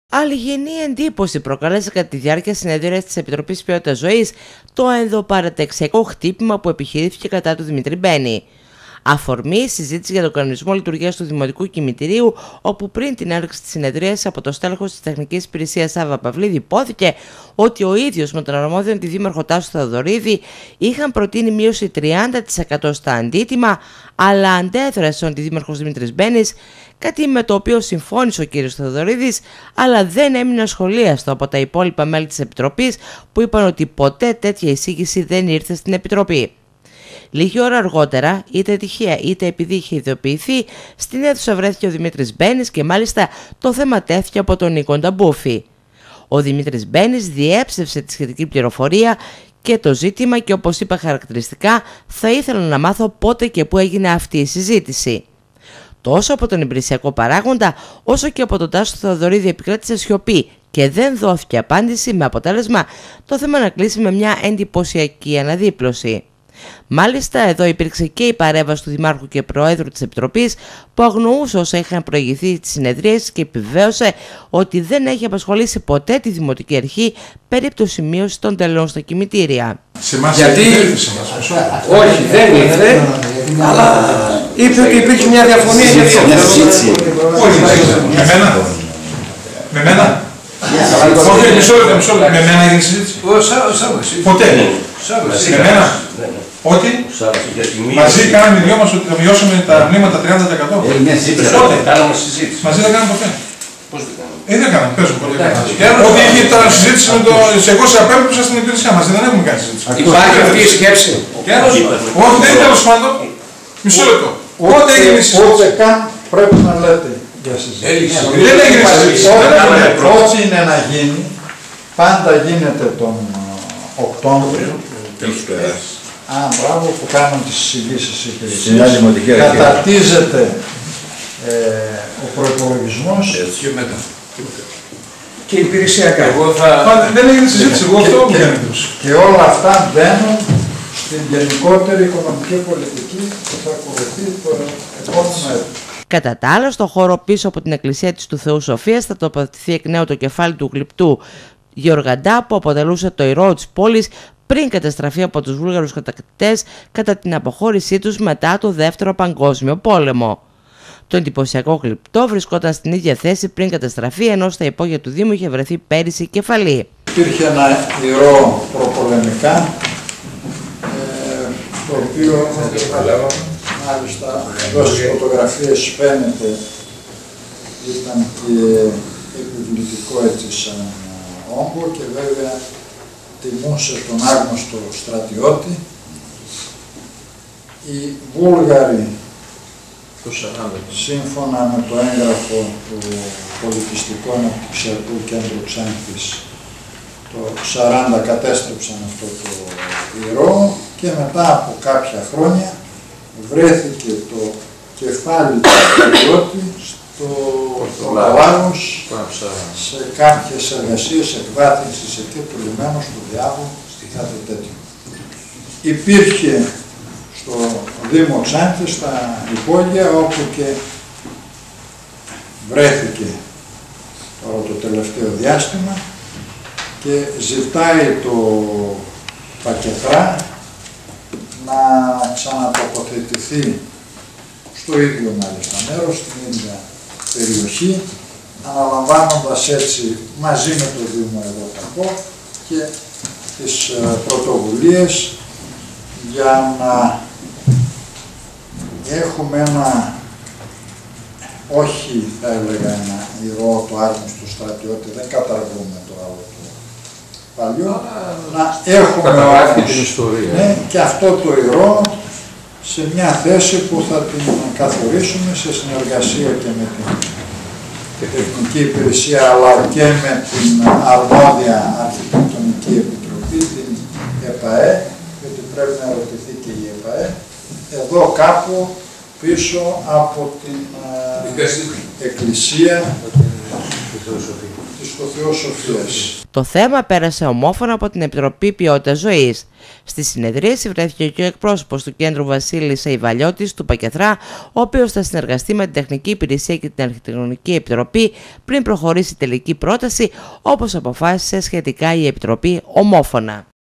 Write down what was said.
Αλγινή εντύπωση προκάλεσε κατά τη διάρκεια συνεδρίας της Επιτροπής Ποιότητας Ζωής το ενδοπαραταξιακό χτύπημα που επιχειρήθηκε κατά του Δημήτρη Μπένη. Αφορμή συζήτηση για τον κανονισμό λειτουργίας του Δημοτικού Κημητηρίου, όπου πριν την έναρξη της συνεδρίας από το στέλεχος της Τεχνικής Υπηρεσίας Σάβα Παυλίδη υπόθηκε ότι ο ίδιος με τον αρμόδιο αντιδήμαρχο Τάσο Θεοδωρίδη είχαν προτείνει μείωση 30% στα αντίτιμα, αλλά αντέδρασε ο αντιδήμαρχος Δημήτρης Μπένης, κάτι με το οποίο συμφώνησε ο κ. Θεοδωρίδης, αλλά δεν έμεινε ασχολίαστο από τα υπόλοιπα μέλη της Επιτροπής που είπαν ότι ποτέ τέτοια εισήγηση δεν ήρθε στην Επιτροπή. Λίγη ώρα αργότερα, είτε τυχαία είτε επειδή είχε ειδοποιηθεί, στην αίθουσα βρέθηκε ο Δημήτρης Μπένης και μάλιστα το θέμα τέθηκε από τον Νίκο Νταμπούφη. Ο Δημήτρης Μπένης διέψευσε τη σχετική πληροφορία και το ζήτημα και, όπως είπα χαρακτηριστικά, θα ήθελα να μάθω πότε και πού έγινε αυτή η συζήτηση. Τόσο από τον υπηρεσιακό παράγοντα όσο και από τον Τάσο Θεοδωρίδη επικράτησε σιωπή και δεν δόθηκε απάντηση, με αποτέλεσμα το θέμα να κλείσει με μια εντυπωσιακή αναδίπλωση. Μάλιστα, εδώ υπήρξε και η παρέμβαση του Δημάρχου και Προέδρου της Επιτροπής που αγνοούσε όσα είχαν προηγηθεί τις συνεδρίες και επιβεβαίωσε ότι δεν έχει απασχολήσει ποτέ τη Δημοτική Αρχή περίπτωση μείωση των τελών στα κημητήρια. Γιατί όχι, δεν ήρθε, αλλά είπε ότι υπήρχε μια διαφωνία για αυτό. Όχι, με μένα. Μισό λεπτό. Με μένα έγινε συζήτηση. Ποτέ. Με μένα. Ότι μαζί κάναμε οι δυο μας ότι θα μειώσουμε τα μνήματα 30%. Πότε. Μαζί δεν κάναμε ποτέ. Πώς δεν κάναμε. Δεν κάναμε, πες μου ποτέ. Ότι είχε τα συζήτηση με το... Εγώ σε απέμπτωσα στην υπηρεσία μας, δεν έχουμε κάνει συζήτηση. Υπάρχει αυτή η σκέψη. Όχι, δεν είναι τέλος πάντων. Μισό λεπτό. Πότε έγινε η συζήτηση. Ούτε καν πρέπει να λέτε για συζήτηση. Δεν έγινε συζήτηση. Ό,τι είναι να γίνει, πάντα γίνεται τον Οκτώβριο. Μπράβο που κάνουν τις εισηγήσεις οι υπηρεσίες. Καταρτίζεται ο προϋπολογισμός. Και μετά. Και υπηρεσιακά. Δεν έγινε συζήτηση, εγώ αυτό μου κάνει εντύπωση. Και όλα αυτά μπαίνουν στην γενικότερη οικονομική πολιτική που θα ακολουθεί το επόμενο έτος. Κατά τα άλλα, στο χώρο πίσω από την εκκλησία της του Θεού Σοφίας θα τοποθετηθεί εκ νέου το κεφάλι του γλυπτού Γεωργαντά που αποτελούσε το ηρώο της πόλης πριν καταστραφεί από τους Βούλγαρους κατακτητές κατά την αποχώρησή τους μετά το Δεύτερο Παγκόσμιο Πόλεμο. Το εντυπωσιακό γλυπτό βρισκόταν στην ίδια θέση πριν καταστραφεί, ενώ στα υπόγεια του Δήμου είχε βρεθεί πέρυσι η κεφαλή. Υπήρχε ένα ηρώο προπολεμικά, το οποίο μάλιστα εδώ στις φωτογραφίες φαίνεται ήταν και επιβλητικό έτσι σαν όγκο και βέβαια τιμούσε τον άγνωστο στρατιώτη. Οι Βούλγαροι, σύμφωνα με το έγγραφο του Πολιτιστικού Αναπτυξιακού Κέντρου Ξάνθης, το 40 κατέστρεψαν αυτό το ηρώο και μετά από κάποια χρόνια βρέθηκε το κεφάλι του στρατιώτη στο Λάγος σε κάποιες εργασίες εκβάθυνσης εκεί του λιμένου, στο Διάβο, κάτι τέτοιο. Υπήρχε στο Δήμο Ξάνθης, στα υπόγεια, όπου και βρέθηκε το τελευταίο διάστημα και ζητάει το Πακετρά να ξανατοποθετηθεί στο ίδιο μάλιστα μέρος, στην ίδια περιοχή, αναλαμβάνοντας έτσι μαζί με το Δήμο εδώ θα πω και τις πρωτοβουλίες για να έχουμε ένα, όχι θα έλεγα ένα ηρώο το άγνωστο στρατιώτη, δεν καταργούμε το άλλο το παλιό, να έχουμε ναι, και αυτό το ηρώο σε μια θέση που θα την καθορίσουμε σε συνεργασία και με την Τεχνική Υπηρεσία αλλά και με την αρμόδια Αρχιτεκτονική Επιτροπή, την ΕΠΑΕ, γιατί πρέπει να ρωτηθεί και η ΕΠΑΕ, εδώ κάπου πίσω από την εκκλησία στο Θεό Σοφίας. Το θέμα πέρασε ομόφωνα από την Επιτροπή Ποιότητας Ζωής. Στη συνεδρίαση βρέθηκε και ο εκπρόσωπος του Κέντρου Βασίλης Αϊβαλιώτης του Πακεθρά, ο οποίος θα συνεργαστεί με την Τεχνική Υπηρεσία και την Αρχιτεκτονική Επιτροπή πριν προχωρήσει η τελική πρόταση, όπως αποφάσισε σχετικά η Επιτροπή ομόφωνα.